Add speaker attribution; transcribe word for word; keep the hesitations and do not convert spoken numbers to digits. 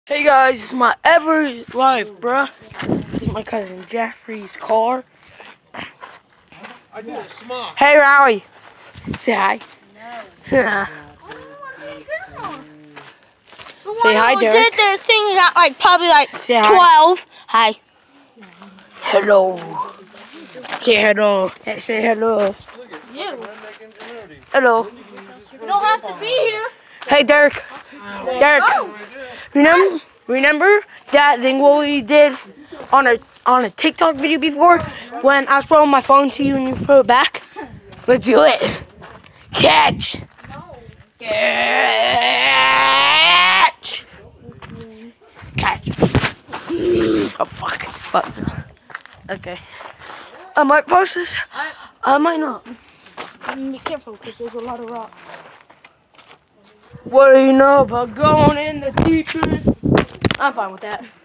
Speaker 1: Hey guys, it's my ever life, bruh. This is my cousin Jeffrey's car.
Speaker 2: I did a small.
Speaker 1: Hey Rowdy, say hi.
Speaker 3: No.
Speaker 1: Say hi, Derek.
Speaker 3: Did their thing at like probably like
Speaker 1: Say hi.
Speaker 3: twelve. Hi.
Speaker 1: Hello. Say hello. Hey, say hello.
Speaker 3: You.
Speaker 1: Hello.
Speaker 3: You don't have to be here.
Speaker 1: Hey Derek. Derek. Remember? Remember that thing what we did on a on a TikTok video before when I was throwing my phone to you and you throw it back? Let's do it. Catch. Catch. Catch. Oh fuck. Fuck. Okay. I might post this. I might not. Be careful because there's a lot of rocks. What do you know about going in the deep end? I'm fine with that.